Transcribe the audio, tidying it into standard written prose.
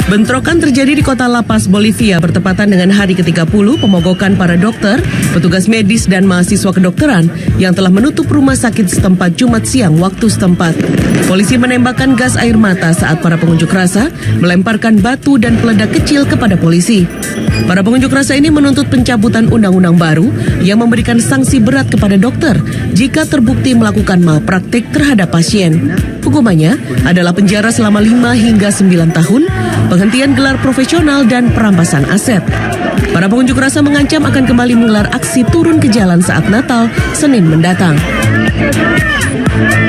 Bentrokan terjadi di kota La Paz, Bolivia bertepatan dengan hari ke-30 pemogokan para dokter, petugas medis dan mahasiswa kedokteran yang telah menutup rumah sakit setempat Jumat siang waktu setempat. Polisi menembakkan gas air mata saat para pengunjuk rasa melemparkan batu dan peledak kecil kepada polisi. Para pengunjuk rasa ini menuntut pencabutan undang-undang baru yang memberikan sanksi berat kepada dokter jika terbukti melakukan malpraktik terhadap pasien. Hukumannya adalah penjara selama 5 hingga 9 tahun, penghentian gelar profesional dan perampasan aset. Para pengunjuk rasa mengancam akan kembali menggelar aksi turun ke jalan saat Natal, Senin mendatang.